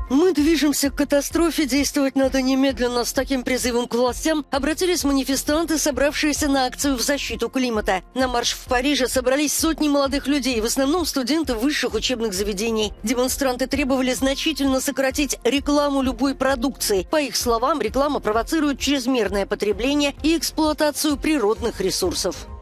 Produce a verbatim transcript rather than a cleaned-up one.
Мы движемся к катастрофе, действовать надо немедленно. С таким призывом к властям обратились манифестанты, собравшиеся на акцию в защиту климата. На марш в Париже собрались сотни молодых людей, в основном студенты высших учебных заведений. Демонстранты требовали значительно сократить рекламу любой продукции. По их словам, реклама провоцирует чрезмерное потребление и эксплуатацию природных ресурсов.